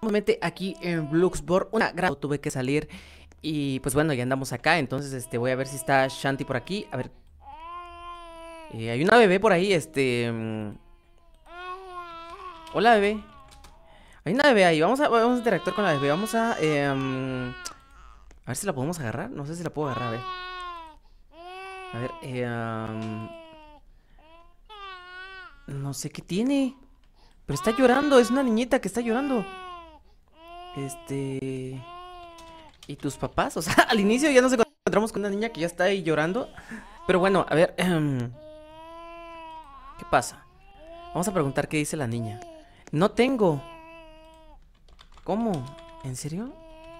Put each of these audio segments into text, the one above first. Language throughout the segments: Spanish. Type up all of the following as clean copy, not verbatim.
nuevamente aquí en Bloxburg. Una gran... Tuve que salir y pues bueno, ya andamos acá. Entonces voy a ver si está Shanti por aquí. A ver, hay una bebé por ahí, hola, bebé. Hay una bebé ahí, vamos a interactuar con la bebé. Vamos a ver si la podemos agarrar. No sé si la puedo agarrar, a ver. A ver, no sé qué tiene. Pero está llorando, es una niñita que está llorando. Este... ¿Y tus papás? O sea, al inicio ya nos encontramos con una niña que ya está ahí llorando. Pero bueno, a ver, ¿qué pasa? Vamos a preguntar qué dice la niña. No tengo. ¿Cómo? ¿En serio?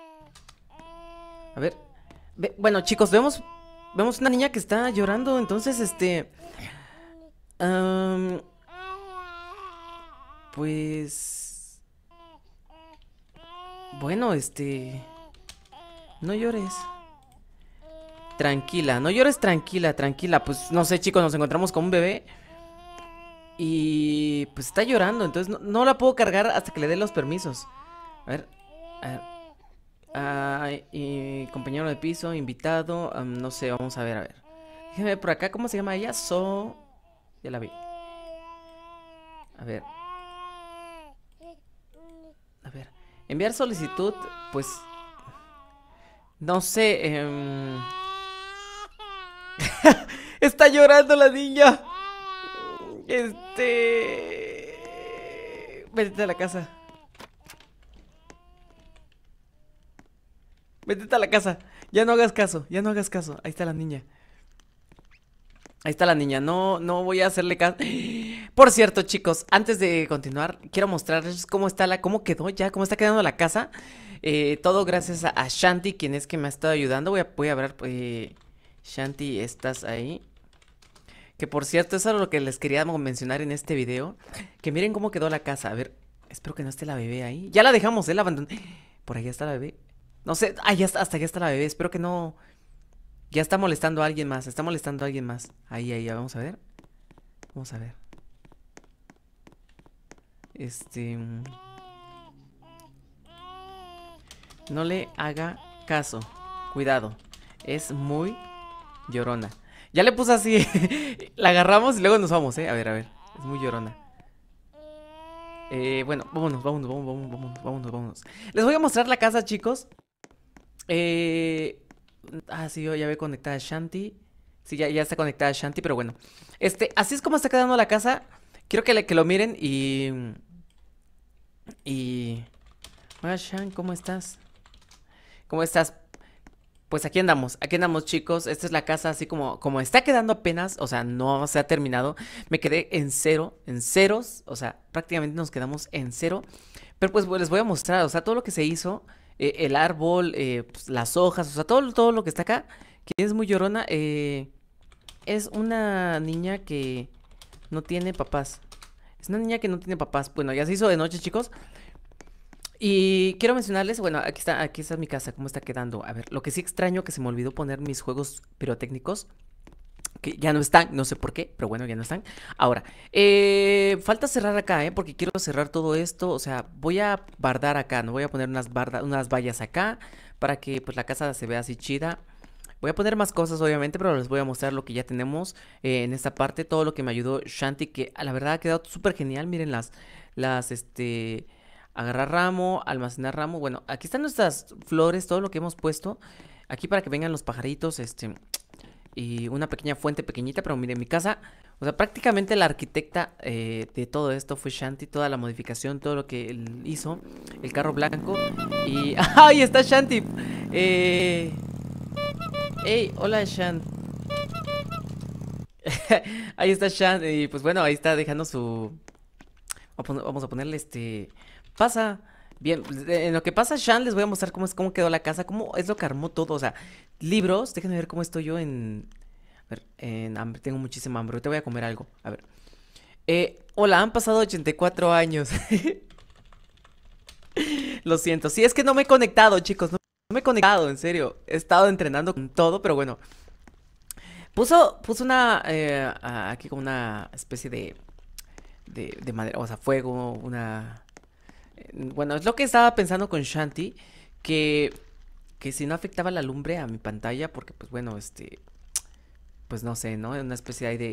A ver. Bueno, chicos, vemos una niña que está llorando. Entonces, am, pues... Bueno, no llores. Tranquila, no llores, tranquila, tranquila. Pues no sé, chicos, nos encontramos con un bebé. Y pues está llorando, entonces no la puedo cargar hasta que le dé los permisos. A ver, a ver. Y compañero de piso, invitado, no sé, vamos a ver, a ver. Déjame ver por acá, ¿cómo se llama ella? Ya la vi. A ver, a ver. Enviar solicitud, pues... No sé, está llorando la niña. Vete a la casa. Vete a la casa. Ya no hagas caso, ya no hagas caso. Ahí está la niña. Ahí está la niña, no voy a hacerle caso. Por cierto, chicos, antes de continuar, quiero mostrarles cómo quedó ya, cómo está quedando la casa. Todo gracias a Shanti, quien es que me ha estado ayudando. Voy a ver, Shanti, ¿estás ahí? Que por cierto, eso es lo que les quería mencionar en este video. Que miren cómo quedó la casa. A ver, espero que no esté la bebé ahí. Ya la dejamos, la abandoné. Por ahí está la bebé. No sé, ya está, hasta allá está la bebé. Espero que no. Ya está molestando a alguien más. Está molestando a alguien más. Ahí, vamos a ver. Vamos a ver. Este. No le haga caso. Cuidado. Es muy llorona. Ya le puse así. La agarramos y luego nos vamos, A ver, a ver. Es muy llorona. Bueno, vámonos. Les voy a mostrar la casa, chicos. Sí, yo ya veo conectada a Shanti. Sí, ya está conectada a Shanti, pero bueno. Así es como está quedando la casa. Quiero que lo miren y... Hola, Shan, ¿cómo estás? ¿Cómo estás? Pues aquí andamos, chicos. Esta es la casa así como está quedando apenas. O sea, no se ha terminado. Me quedé en cero, en ceros. O sea, prácticamente nos quedamos en cero. Pero pues les voy a mostrar, o sea, todo lo que se hizo. El árbol, pues, las hojas, o sea, todo lo que está acá. Que es muy llorona. Es una niña que no tiene papás. Es una niña que no tiene papás. Bueno, ya se hizo de noche, chicos. Y quiero mencionarles, bueno, aquí está mi casa, cómo está quedando. A ver, lo que sí extraño que se me olvidó poner mis juegos pirotécnicos, que ya no están, no sé por qué, pero bueno, ya no están. Ahora, falta cerrar acá, porque quiero cerrar todo esto. O sea, voy a bardar acá, no voy a poner unas vallas acá para que pues la casa se vea así chida. Voy a poner más cosas, obviamente, pero les voy a mostrar lo que ya tenemos en esta parte. Todo lo que me ayudó Shanti, que a la verdad ha quedado súper genial. Miren agarrar ramo, almacenar ramo. Bueno, aquí están nuestras flores, todo lo que hemos puesto. Aquí para que vengan los pajaritos, y una pequeña fuente pequeñita, pero miren, mi casa, o sea, prácticamente la arquitecta de todo esto fue Shanti, toda la modificación, todo lo que él hizo, el carro blanco. Y... ¡Ahí está Shanti! Hey, hola Shan. Ahí está Shan. Y pues bueno, ahí está dejando su. Vamos a ponerle Pasa. Bien, en lo que pasa, Shan, les voy a mostrar cómo quedó la casa, cómo es lo que armó todo. O sea, libros. Déjenme ver cómo estoy yo en. A ver, en hambre. Tengo muchísima hambre. Te voy a comer algo. A ver. Hola, han pasado 84 años. Lo siento. Sí, es que no me he conectado, chicos. No me he conectado, en serio. He estado entrenando con todo, pero bueno. Puso aquí como una especie de madera, o sea, fuego, Bueno, es lo que estaba pensando con Shanti, que, que si no afectaba la lumbre a mi pantalla, porque pues bueno, pues no sé, ¿no? Una especie ahí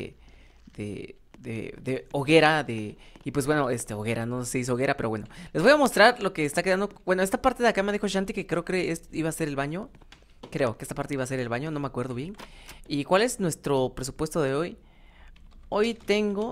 de hoguera, y pues bueno, hoguera, no se hizo hoguera, pero bueno. Les voy a mostrar lo que está quedando. Bueno, esta parte de acá me dijo Shanti que creo que iba a ser el baño. Creo que esta parte iba a ser el baño, no me acuerdo bien. ¿Y cuál es nuestro presupuesto de hoy? Hoy tengo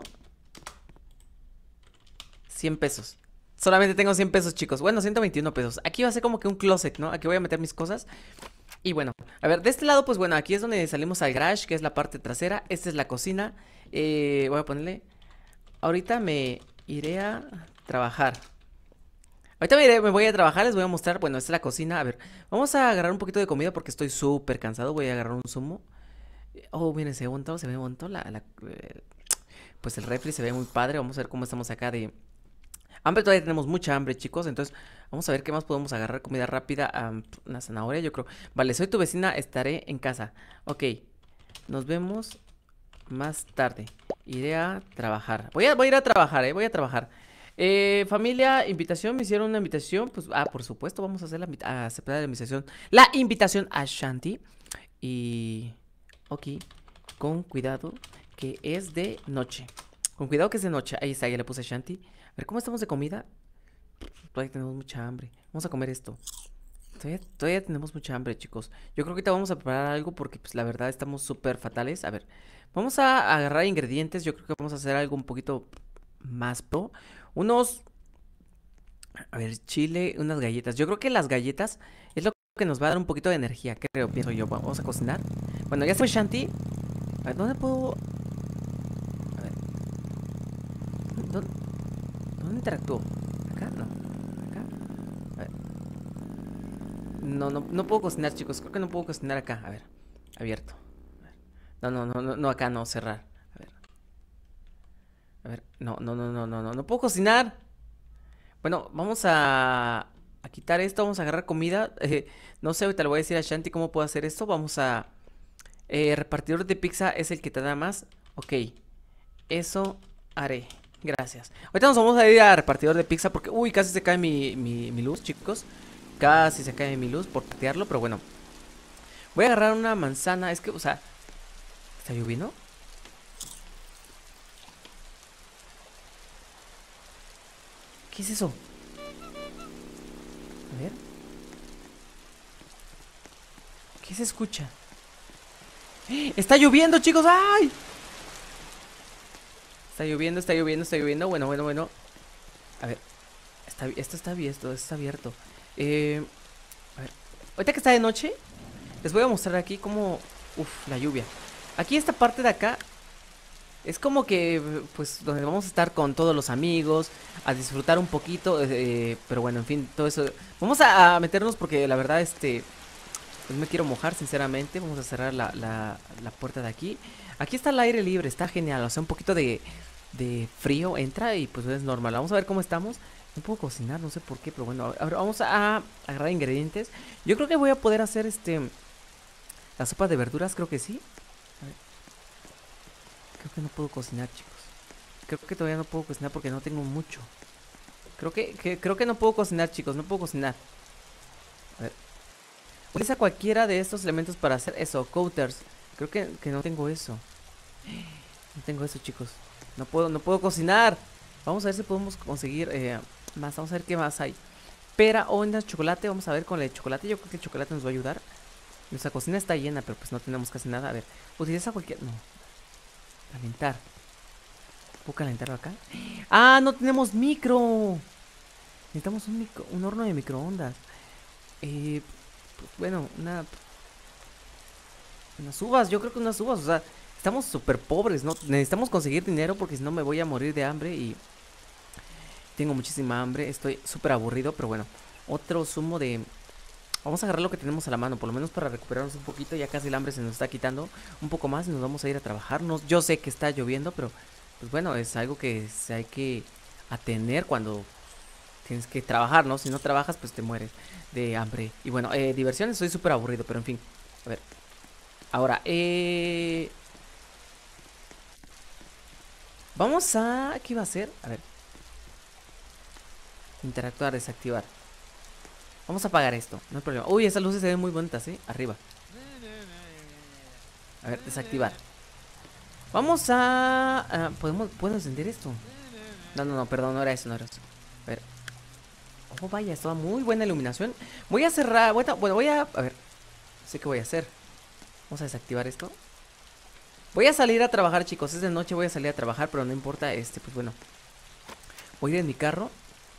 100 pesos. Solamente tengo 100 pesos, chicos. Bueno, 121 pesos. Aquí va a ser como que un closet, ¿no? Aquí voy a meter mis cosas. Y bueno, a ver, de este lado, pues bueno, aquí es donde salimos al garage, que es la parte trasera. Esta es la cocina. Voy a ponerle... Ahorita me iré a trabajar. Ahorita me voy a trabajar, les voy a mostrar. Bueno, esta es la cocina. A ver, vamos a agarrar un poquito de comida porque estoy súper cansado. Voy a agarrar un zumo. Oh, miren, se ve bonito pues el refri se ve muy padre. Vamos a ver cómo estamos acá de hambre. Todavía tenemos mucha hambre, chicos. Entonces, vamos a ver qué más podemos agarrar. Comida rápida. Una zanahoria, yo creo. Vale, soy tu vecina, estaré en casa. Ok, nos vemos más tarde. Iré a trabajar. Voy a ir a trabajar, voy a trabajar. Familia, invitación, me hicieron una invitación. Pues, por supuesto, vamos a hacer a aceptar la invitación. La invitación a Shanti. Y... Ok, con cuidado, que es de noche. Con cuidado que es de noche. Ahí está, ya le puse Shanti. A ver, ¿cómo estamos de comida? Todavía tenemos mucha hambre. Vamos a comer esto. Todavía tenemos mucha hambre, chicos. Yo creo que ahorita vamos a preparar algo porque, pues, la verdad, estamos súper fatales. A ver, vamos a agarrar ingredientes. Yo creo que vamos a hacer algo un poquito más pro. Unos, a ver, chile, unas galletas. Yo creo que las galletas es lo que nos va a dar un poquito de energía, creo, pienso yo. Vamos a cocinar. Bueno, ya fue Shanti. A ver, ¿dónde puedo...? A ver, ¿dónde, dónde interactúo? ¿Acá? No. ¿Acá? A ver. No puedo cocinar, chicos. Creo que no puedo cocinar acá. A ver, abierto. A ver. No, acá no, cerrar. A ver. A ver, no puedo cocinar. Bueno, vamos a quitar esto, vamos a agarrar comida. No sé, ahorita le voy a decir a Shanti cómo puedo hacer esto. Vamos a... repartidor de pizza es el que te da más. Ok, eso haré. Gracias. Ahorita nos vamos a ir a repartidor de pizza porque... Uy, casi se cae mi luz, chicos. Casi se cae mi luz por patearlo, pero bueno. Voy a agarrar una manzana. Es que, o sea... ¿Está lloviendo? ¿Qué es eso? A ver. ¿Qué se escucha? ¡Está lloviendo, chicos! ¡Ay! Está lloviendo, está lloviendo, está lloviendo. Bueno. A ver. Esto está abierto, esto está abierto. A ver. Ahorita que está de noche, les voy a mostrar aquí cómo... Uf, la lluvia. Aquí esta parte de acá es como que, pues, donde vamos a estar con todos los amigos, a disfrutar un poquito, pero bueno, en fin, todo eso. Vamos a meternos porque la verdad, pues me quiero mojar, sinceramente. Vamos a cerrar la puerta de aquí. Aquí está el aire libre, está genial. O sea, un poquito de frío entra y pues es normal. Vamos a ver cómo estamos. No puedo cocinar, no sé por qué, pero bueno, ahora vamos a agarrar ingredientes. Yo creo que voy a poder hacer la sopa de verduras, creo que sí. A ver, creo que no puedo cocinar, chicos. Creo que todavía no puedo cocinar porque no tengo mucho. Creo que no puedo cocinar, chicos, no puedo cocinar. A ver. Utiliza cualquiera de estos elementos para hacer eso, counters. Creo que no tengo eso. No tengo eso, chicos. No puedo cocinar. Vamos a ver si podemos conseguir más. Vamos a ver qué más hay. Pera, onda, chocolate. Vamos a ver con el chocolate. Yo creo que el chocolate nos va a ayudar. Nuestra cocina está llena, pero pues no tenemos casi nada. A ver, utiliza cualquier... No. Calentar. ¿Puedo calentarlo acá? ¡Ah! No tenemos micro. Necesitamos un horno de microondas. Pues, bueno, unas uvas. Yo creo que unas uvas. O sea, estamos súper pobres, ¿no? Necesitamos conseguir dinero porque si no me voy a morir de hambre y tengo muchísima hambre. Estoy súper aburrido, pero bueno. Otro zumo de... Vamos a agarrar lo que tenemos a la mano, por lo menos para recuperarnos un poquito. Ya casi el hambre se nos está quitando un poco más y nos vamos a ir a trabajar. Yo sé que está lloviendo, pero pues bueno, es algo que se hay que atener cuando tienes que trabajar, ¿no? Si no trabajas, pues te mueres de hambre. Y bueno, diversiones, estoy súper aburrido, pero en fin. A ver. Ahora, vamos a... ¿Qué iba a hacer? A ver. Interactuar, desactivar. Vamos a apagar esto, no hay problema. Uy, esas luces se ven muy bonitas, arriba. A ver, desactivar. Vamos a... ¿Puedo encender esto? No, perdón, no era eso, no era eso. A ver. Oh, vaya, estaba muy buena iluminación. Voy a cerrar, bueno, voy a... A ver, no sé qué voy a hacer. Vamos a desactivar esto. Voy a salir a trabajar, chicos, es de noche, voy a salir a trabajar, pero no importa, pues bueno. Voy a ir en mi carro.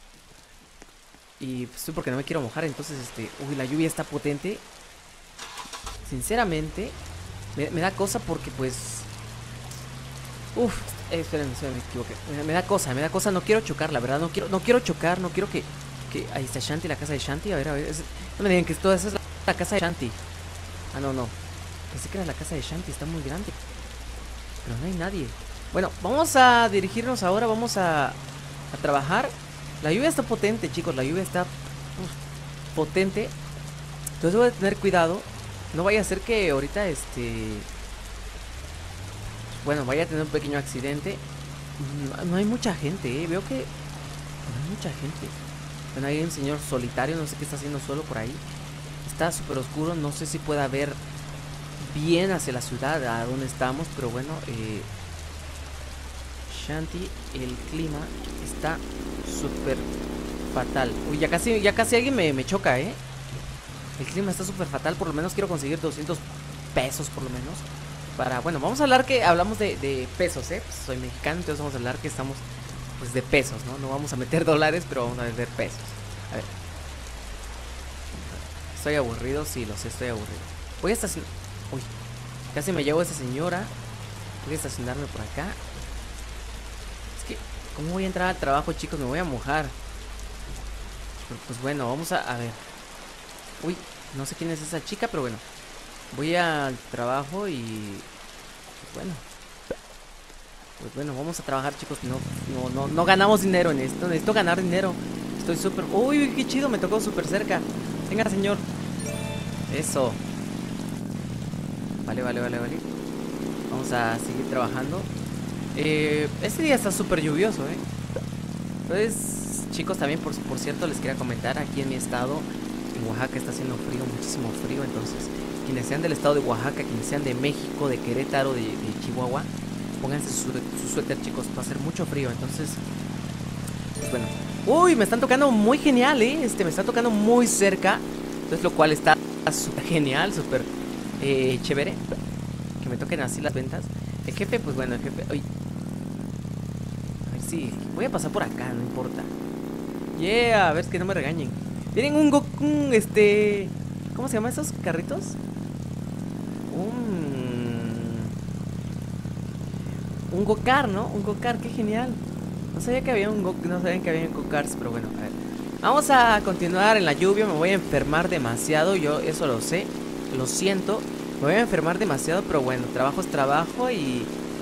Y pues, porque no me quiero mojar, entonces, uy, la lluvia está potente. Sinceramente, me da cosa porque, pues... Uf, esperen, me equivoqué. Me da cosa, no quiero chocar, la verdad, no quiero chocar, no quiero que... Ahí está Shanti, la casa de Shanti, a ver, no me digan que toda esa es la casa de Shanti. Ah, no. Pensé que era la casa de Shanti, está muy grande. Pero no hay nadie. Bueno, vamos a dirigirnos ahora, vamos a trabajar. La lluvia está potente, chicos, la lluvia está potente. Entonces voy a tener cuidado. No vaya a ser que ahorita, bueno, vaya a tener un pequeño accidente. No hay mucha gente, veo que no hay mucha gente. Bueno, hay un señor solitario, no sé qué está haciendo solo por ahí. Está súper oscuro, no sé si pueda ver bien hacia la ciudad, a donde estamos, pero bueno, Shanti, el clima está súper fatal. Uy, ya casi alguien me choca, El clima está súper fatal, por lo menos quiero conseguir 200 pesos por lo menos. Bueno, vamos a hablar que hablamos de pesos, Pues soy mexicano, entonces vamos a hablar que estamos, pues, de pesos, ¿no? No vamos a meter dólares, pero vamos a meter pesos. A ver. Estoy aburrido, sí, lo sé, estoy aburrido. Voy a estacionar... Uy, casi me llevo a esa señora. Voy a estacionarme por acá. Es que, ¿cómo voy a entrar al trabajo, chicos? Me voy a mojar. Pero, pues bueno, vamos a ver. Uy, no sé quién es esa chica, pero bueno. Voy al trabajo y... Pues bueno, vamos a trabajar, chicos. No ganamos dinero en esto. Necesito ganar dinero. Estoy súper... Uy, qué chido, me tocó súper cerca. Venga, señor. Eso. Vale. Vamos a seguir trabajando. Este día está súper lluvioso, Entonces, chicos, también por cierto les quería comentar, aquí en mi estado, en Oaxaca, está haciendo frío, muchísimo frío. Entonces, quienes sean del estado de Oaxaca, quienes sean de México, de Querétaro, de Chihuahua, pónganse su suéter, chicos, va a hacer mucho frío. Entonces, pues bueno. Uy, me están tocando muy genial, me está tocando muy cerca. Entonces, lo cual está súper genial, súper chévere. Que me toquen así las ventas. El jefe, pues bueno, el jefe... Uy. A ver si... Voy a pasar por acá, no importa. Yeah, a ver, es que no me regañen. Tienen un ¿cómo se llaman esos carritos? Un go-kart, ¿no? Un go-kart, qué genial. No sabía que había no sabían que había go-karts, pero bueno, a ver. Vamos a continuar en la lluvia, me voy a enfermar demasiado, yo eso lo sé, lo siento. Me voy a enfermar demasiado, pero bueno, trabajo es trabajo y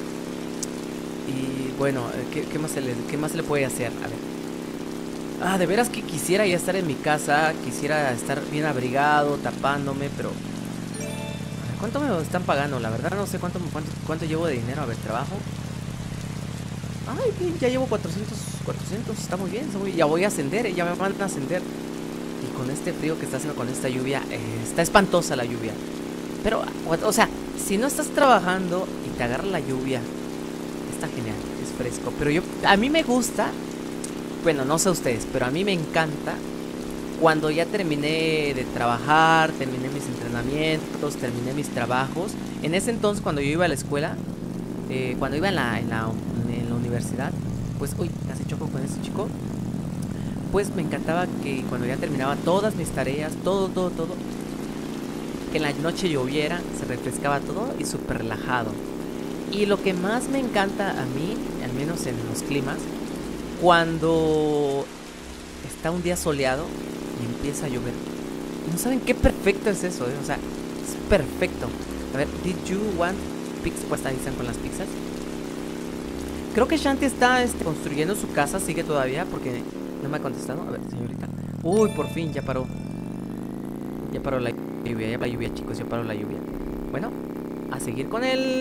bueno, ¿qué más se le puede hacer? A ver. De veras que quisiera ya estar en mi casa, quisiera estar bien abrigado, tapándome, pero... A ver, ¿cuánto me están pagando? La verdad no sé cuánto llevo de dinero. A ver, trabajo. Ay, bien, ya llevo 400, está muy bien, ya voy a ascender, ya me van a ascender. Y con este frío que está haciendo, con esta lluvia, está espantosa la lluvia. Pero, o sea, si no estás trabajando y te agarra la lluvia, está genial, es fresco. Pero a mí me gusta, bueno, no sé ustedes, pero a mí me encanta cuando ya terminé de trabajar, terminé mis entrenamientos, terminé mis trabajos. En ese entonces, cuando yo iba a la escuela, cuando iba en la universidad, pues, uy, casi choco con ese chico. Pues me encantaba que cuando ya terminaba todas mis tareas, todo, que en la noche lloviera, se refrescaba todo y súper relajado. Y lo que más me encanta a mí, al menos en los climas, cuando está un día soleado y empieza a llover. ¿No saben qué perfecto es eso? O sea, es perfecto. A ver, did you want pizzas? Pues ahí están con las pizzas. Creo que Shanti está construyendo su casa, sigue todavía porque no me ha contestado. A ver, señorita. Uy, por fin, ya paró. Ya paró la lluvia, chicos, ya paró la lluvia. Bueno, a seguir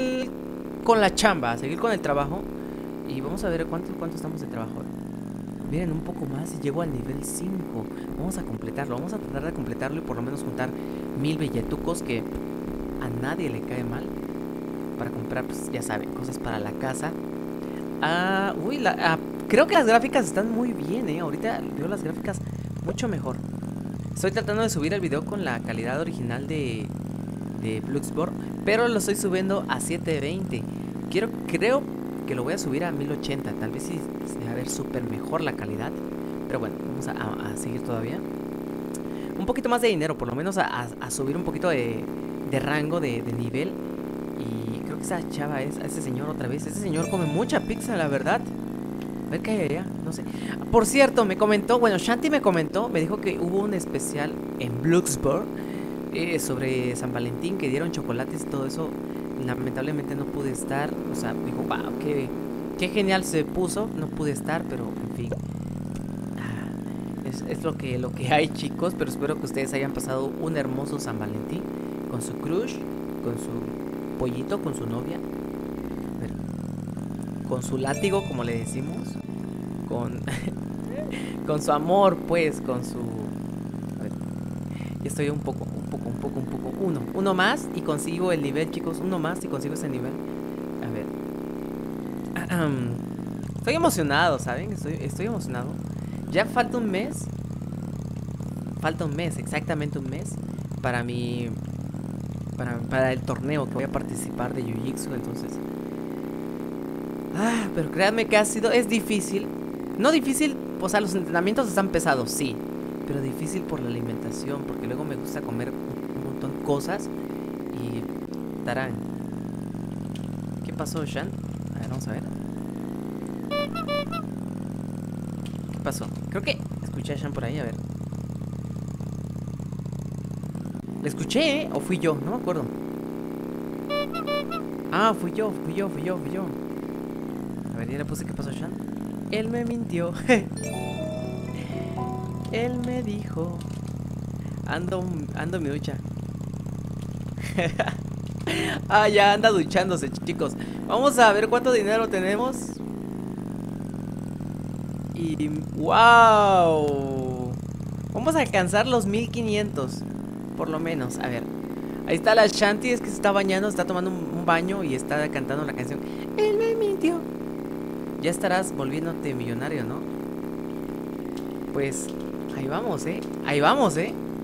con la chamba, a seguir con el trabajo. Y vamos a ver cuánto estamos de trabajo. Miren, un poco más y llego al nivel 5. Vamos a completarlo, vamos a tratar de completarlo y por lo menos juntar 1000 billetucos que a nadie le cae mal. Para comprar, pues ya saben, cosas para la casa. Creo que las gráficas están muy bien, ahorita veo las gráficas mucho mejor. Estoy tratando de subir el video con la calidad original de Bloxburg, pero lo estoy subiendo a 720. Creo que lo voy a subir a 1080. Tal vez sí se va a ver súper mejor la calidad. Pero bueno, vamos a seguir todavía. Un poquito más de dinero, por lo menos a subir un poquito de rango, de nivel. Y creo que esa chava es a ese señor otra vez. Ese señor come mucha pizza, la verdad. A ver qué hay allá, no sé. Por cierto, me comentó, bueno, Shanti me comentó, me dijo que hubo un especial en Bloxburg sobre San Valentín, que dieron chocolates y todo eso. Lamentablemente no pude estar. O sea, me dijo, wow, qué genial se puso. No pude estar, pero en fin. Es lo que hay, chicos. Pero espero que ustedes hayan pasado un hermoso San Valentín con su crush, con su pollito, con su novia. A ver, con su látigo, como le decimos. Con su amor, pues, con su... A ver, ya estoy un poco. Uno más y consigo el nivel, chicos. Uno más y consigo ese nivel. A ver. Estoy emocionado, ¿saben? Estoy emocionado. Ya falta un mes. Falta un mes, exactamente un mes. Para mi... Para el torneo que voy a participar de Jiu-Jitsu, entonces... pero créanme que es difícil. No difícil, o sea, los entrenamientos están pesados, sí. Pero difícil por la alimentación, porque luego me gusta comer un montón de cosas. Y... tarán. ¿Qué pasó, Shan? A ver, vamos a ver. ¿Qué pasó? Creo que escuché a Shan por ahí, a ver. ¿Le escuché, o fui yo? No me acuerdo. Fui yo. A ver, ya le puse qué pasó, Shan. Él me mintió. Él me dijo. Ando en mi ducha. Ya anda duchándose, chicos. Vamos a ver cuánto dinero tenemos. Y... ¡wow! Vamos a alcanzar los 1500. Por lo menos, a ver. Ahí está la Shanti, es que se está bañando, está tomando un baño y está cantando la canción. Él me mintió. Ya estarás volviéndote millonario, ¿no? Pues ahí vamos, ahí vamos,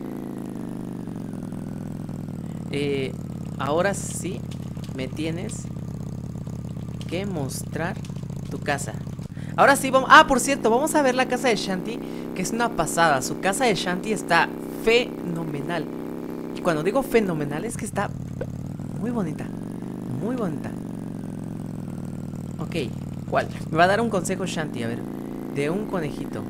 ahora sí me tienes que mostrar tu casa. Ahora sí vamos... por cierto, vamos a ver la casa de Shanti, que es una pasada. Su casa de Shanti está fenomenal. Y cuando digo fenomenal es que está muy bonita. Muy bonita. Ok, ¿cuál? Me va a dar un consejo Shanti, a ver. De un conejito.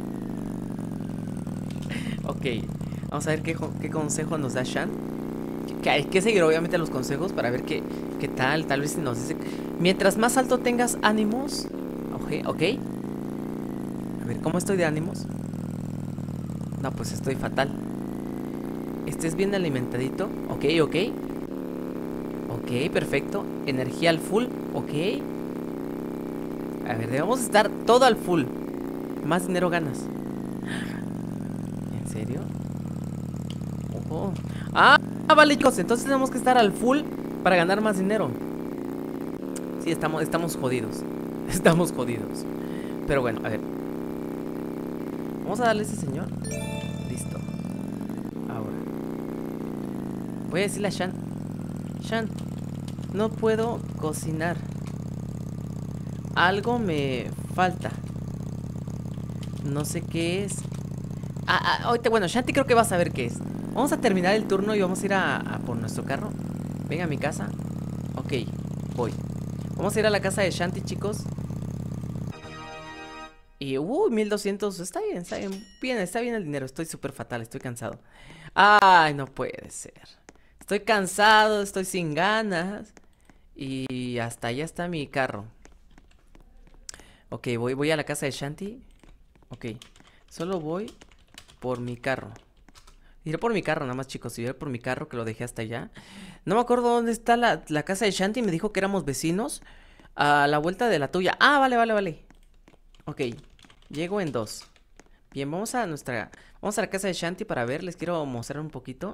Ok, vamos a ver qué consejo nos da Shan. Que hay que seguir obviamente los consejos para ver qué tal. Tal vez nos dice, mientras más alto tengas ánimos. Ok. A ver, ¿cómo estoy de ánimos? No, pues estoy fatal. Estés bien alimentadito. Ok, perfecto. Energía al full. Ok. A ver, debemos estar todo al full. Más dinero ganas. ¿En serio? Ojo. Vale, chicos, entonces tenemos que estar al full para ganar más dinero. Sí, estamos jodidos. Estamos jodidos. Pero bueno, a ver. Vamos a darle a ese señor. Listo. Ahora voy a decirle a Shan. Shan, no puedo cocinar. Algo me falta. No sé qué es. Ahorita, bueno, Shanti creo que va a saber qué es. Vamos a terminar el turno y vamos a ir a por nuestro carro. Venga a mi casa. Ok, voy. Vamos a ir a la casa de Shanti, chicos. Y 1200, está bien, está bien el dinero. Estoy súper fatal, estoy cansado. Ay, no puede ser. Estoy cansado, estoy sin ganas. Y hasta allá está mi carro. Ok, voy a la casa de Shanti. Ok, solo voy por mi carro. Iré por mi carro nada más, chicos. Iré por mi carro, que lo dejé hasta allá. No me acuerdo dónde está la casa de Shanti. Me dijo que éramos vecinos. A la vuelta de la tuya. Vale. Ok, llego en 2. Bien, vamos a la casa de Shanti para ver, les quiero mostrar un poquito.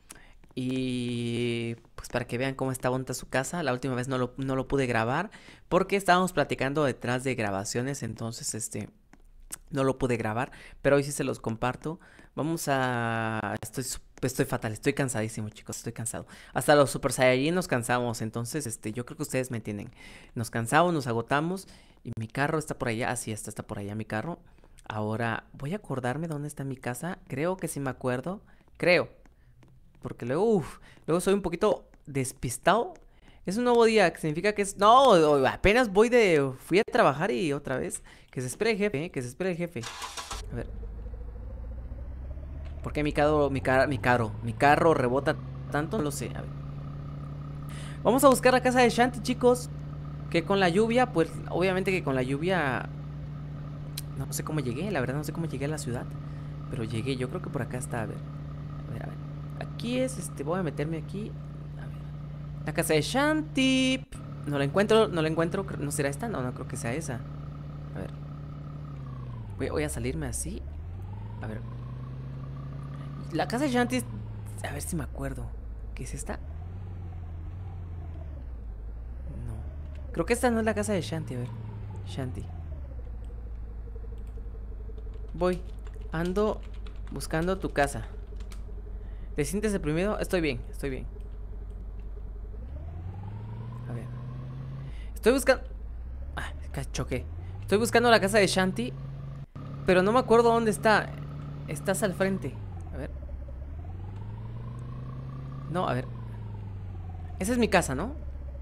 Y pues para que vean cómo está bonita su casa. La última vez no lo pude grabar porque estábamos platicando detrás de grabaciones, entonces no lo pude grabar, pero hoy sí se los comparto. Vamos a... Estoy fatal, estoy cansadísimo, chicos, estoy cansado. Hasta los Super Saiyajin nos cansamos, entonces yo creo que ustedes me entienden. Nos cansamos, nos agotamos y mi carro está por allá. Así está por allá mi carro. Ahora voy a acordarme dónde está mi casa. Creo que sí me acuerdo. Creo. Porque luego soy un poquito despistado. Es un nuevo día, que significa que es... No, apenas fui a trabajar y otra vez. Que se espere el jefe, que se espere el jefe. A ver. ¿Por qué mi carro rebota tanto? No lo sé, a ver. Vamos a buscar la casa de Shanti, chicos. Que con la lluvia, pues, obviamente que con la lluvia... No sé cómo llegué, la verdad no sé cómo llegué a la ciudad. Pero llegué, yo creo que por acá está, a ver. A ver. Aquí es, voy a meterme aquí. A ver. La casa de Shanti. No la encuentro, no la encuentro. ¿No será esta? No, no creo que sea esa. A ver. Voy a salirme así. A ver. La casa de Shanti es... A ver si me acuerdo. ¿Qué es esta? No. Creo que esta no es la casa de Shanti. A ver. Shanti. Voy. Ando buscando tu casa. ¿Te sientes deprimido? Estoy bien, estoy bien. A ver. Estoy buscando... Ah, choqué. Estoy buscando la casa de Shanti, pero no me acuerdo dónde está. Estás al frente. A ver. No, a ver. Esa es mi casa, ¿no?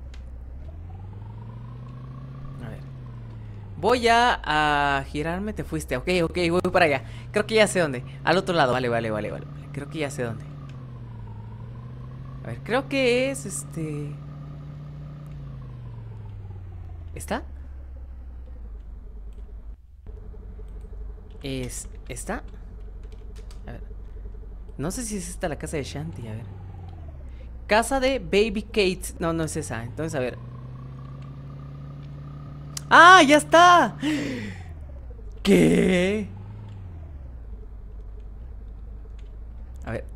A ver. Voy a girarme. Te fuiste. Ok, voy para allá. Creo que ya sé dónde. Al otro lado. Vale. Creo que ya sé dónde. A ver, creo que es ¿Está? ¿Está? A ver. No sé si es esta la casa de Shanti, a ver. Casa de Baby Kate. No, no es esa. Entonces, a ver. ¡Ah! ¡Ya está! ¿Qué? A ver.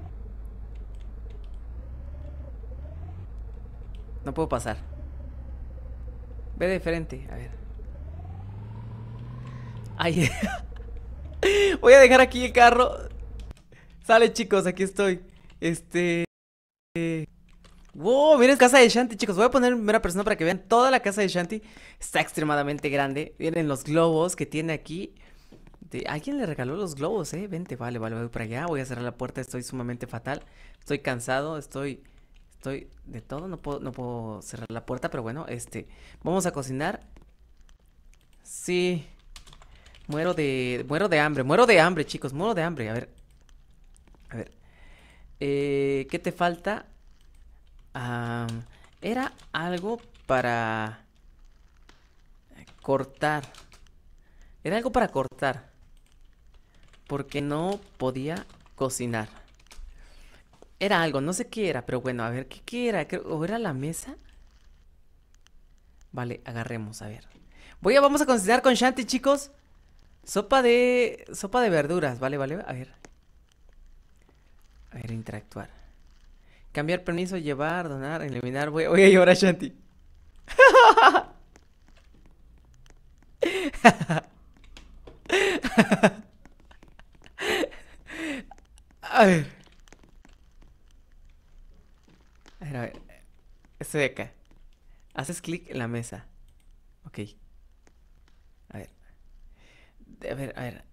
No puedo pasar. Ve de frente, a ver. Ay. Voy a dejar aquí el carro. Sale, chicos, aquí estoy. Wow, miren casa de Shanti, chicos. Voy a poner en primera persona para que vean toda la casa de Shanti. Está extremadamente grande. Miren los globos que tiene aquí. Alguien le regaló los globos, Vente, voy para allá. Voy a cerrar la puerta, estoy sumamente fatal. Estoy cansado, estoy de todo. No puedo cerrar la puerta, pero bueno, vamos a cocinar. Sí. Muero de hambre, chicos. Muero de hambre. A ver. ¿Qué te falta? Ah, era algo para cortar. Era algo para cortar. Porque no podía cocinar. Era algo, no sé qué era, pero bueno, a ver, ¿qué era? ¿O era la mesa? Vale, agarremos, a ver. Vamos a cocinar con Shanti, chicos. Sopa de verduras, vale, a ver. A ver, interactuar. Cambiar permiso, llevar, donar, eliminar. Voy a llevar a Shanti. A ver. A ver. Estoy acá. Haces clic en la mesa. Ok. A ver. A ver.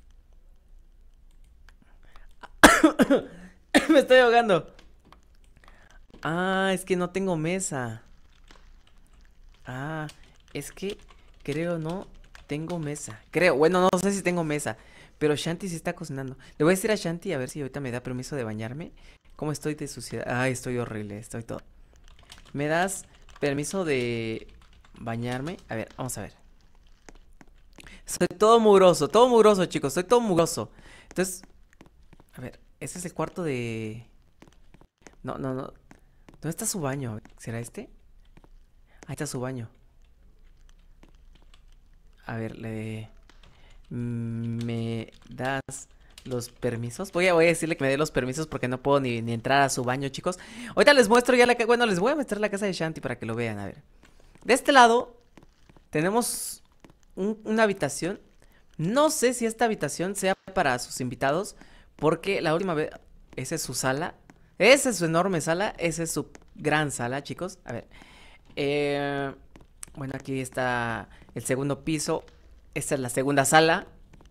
Me estoy ahogando. Ah, es que no tengo mesa. Ah, es que creo no tengo mesa. Creo, bueno, no sé si tengo mesa. Pero Shanti sí está cocinando. Le voy a decir a Shanti a ver si ahorita me da permiso de bañarme. ¿Cómo estoy de suciedad? Ay, estoy horrible, estoy todo. ¿Me das permiso de bañarme? A ver, vamos a ver. Soy todo mugroso, chicos. Soy todo mugroso. Entonces, a ver, ese es el cuarto de... No. ¿Dónde está su baño? ¿Será este? Ahí está su baño. A ver, ¿Me das los permisos? Voy a decirle que me dé los permisos porque no puedo ni entrar a su baño, chicos. Ahorita les muestro ya bueno, les voy a mostrar la casa de Shanti para que lo vean, a ver. De este lado tenemos una habitación. No sé si esta habitación sea para sus invitados, porque la última vez... Esa es su sala. Esa es su enorme sala. Esa es su gran sala, chicos. A ver. Bueno, aquí está el segundo piso. Esta es la segunda sala.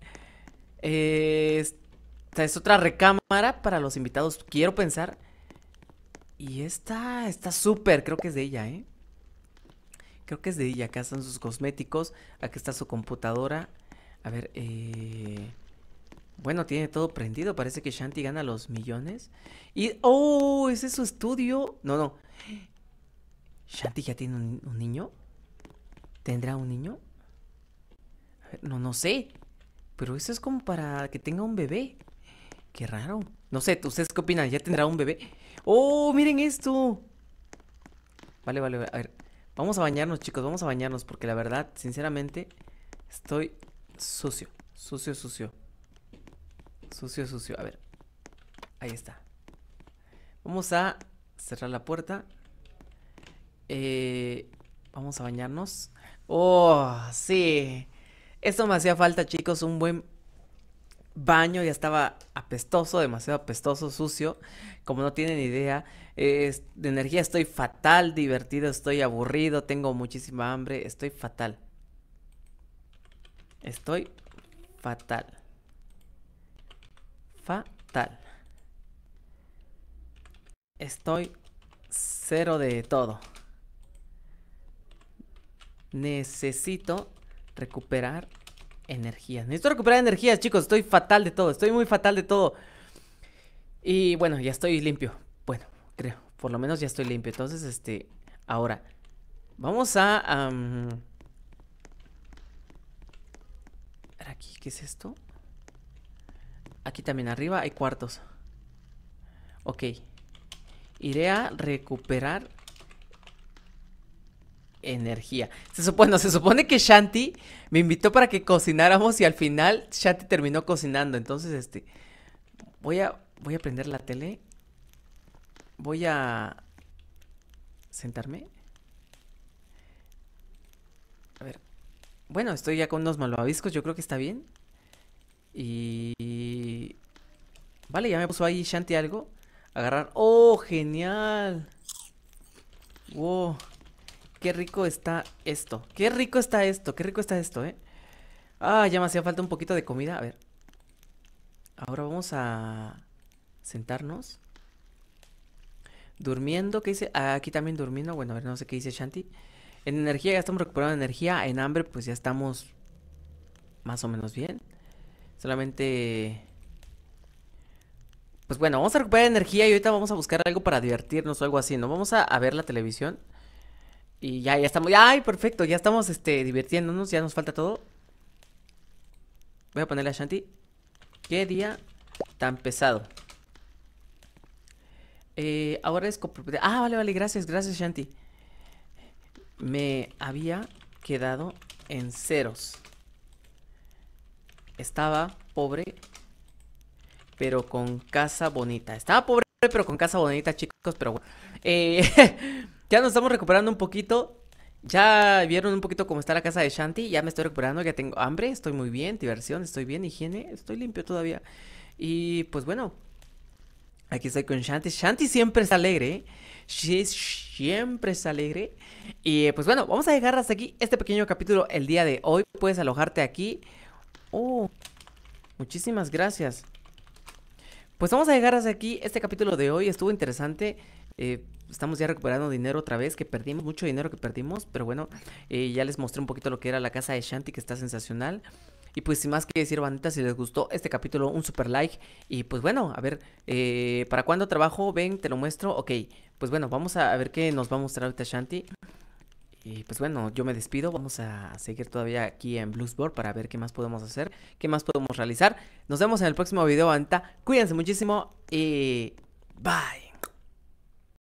Esta es otra recámara para los invitados, quiero pensar. Y esta está súper, creo que es de ella, ¿eh? Creo que es de ella. Acá están sus cosméticos. Aquí está su computadora. A ver, bueno, tiene todo prendido. Parece que Shanti gana los millones. Y... ¡Oh! ¿Ese es su estudio? No, no. ¿Shanti ya tiene un niño? ¿Tendrá un niño? A ver, no sé. Pero eso es como para que tenga un bebé. Qué raro. No sé, ¿ustedes qué opinan? ¿Ya tendrá un bebé? ¡Oh! ¡Miren esto! Vale, vale, a ver. Vamos a bañarnos, chicos. Vamos a bañarnos porque la verdad, sinceramente, estoy sucio. Sucio, sucio. Sucio, sucio. A ver. Ahí está. Vamos a cerrar la puerta. Vamos a bañarnos. ¡Oh! Sí. Esto me hacía falta, chicos. Un buen baño. Ya estaba apestoso, demasiado apestoso, sucio. Como no tienen idea. De energía estoy fatal, divertido, estoy aburrido, tengo muchísima hambre. Estoy fatal. Estoy fatal. Fatal. Estoy cero de todo. Necesito recuperar energía. Necesito recuperar energías, chicos. Estoy fatal de todo. Estoy muy fatal de todo. Y bueno, ya estoy limpio. Bueno, creo. Por lo menos ya estoy limpio. Entonces, ahora vamos a... a ver aquí, ¿qué es esto? Aquí también arriba hay cuartos. Ok. Iré a recuperar energía. Se supone que Shanti me invitó para que cocináramos y al final Shanti terminó cocinando. Entonces, voy a prender la tele. Voy a sentarme. A ver. Bueno, estoy ya con unos malvaviscos. Yo creo que está bien. Y... Vale, ya me puso ahí Shanti algo. Agarrar. ¡Oh, genial! ¡Wow! Qué rico está esto. Qué rico está esto. Qué rico está esto, ¿eh? Ah, ya me hacía falta un poquito de comida. A ver. Ahora vamos a sentarnos. Durmiendo, ¿qué dice? Ah, aquí también durmiendo. Bueno, a ver, no sé qué dice Shanti. En energía ya estamos recuperando energía. En hambre, pues ya estamos más o menos bien. Solamente... Pues bueno, vamos a recuperar energía y ahorita vamos a buscar algo para divertirnos o algo así, ¿no? Vamos a ver la televisión. Y ya estamos. ¡Ay, perfecto! Ya estamos divirtiéndonos. Ya nos falta todo. Voy a ponerle a Shanti. Qué día tan pesado. Ahora es copropiedad. Ah, vale, vale, gracias, gracias, Shanti. Me había quedado en ceros. Estaba pobre, pero con casa bonita. Estaba pobre, pero con casa bonita, chicos, pero bueno. Ya nos estamos recuperando un poquito. Ya vieron un poquito cómo está la casa de Shanti. Ya me estoy recuperando, ya tengo hambre. Estoy muy bien, diversión, estoy bien, higiene. Estoy limpio todavía. Y pues bueno, aquí estoy con Shanti. Shanti siempre está alegre, ¿eh? Siempre está alegre. Y pues bueno, vamos a dejar hasta aquí este pequeño capítulo el día de hoy. Puedes alojarte aquí. Oh, muchísimas gracias. Pues vamos a dejar hasta aquí este capítulo de hoy. Estuvo interesante. Estamos ya recuperando dinero otra vez, que perdimos, mucho dinero que perdimos. Pero bueno, ya les mostré un poquito lo que era la casa de Shanti, que está sensacional. Y pues sin más que decir, bandita, si les gustó este capítulo, un super like. Y pues bueno, a ver, ¿para cuándo trabajo? Ven, te lo muestro. Ok, pues bueno, vamos a ver qué nos va a mostrar ahorita Shanti. Y pues bueno, yo me despido. Vamos a seguir todavía aquí en Bluesboard para ver qué más podemos hacer, qué más podemos realizar. Nos vemos en el próximo video, bandita. Cuídense muchísimo y bye.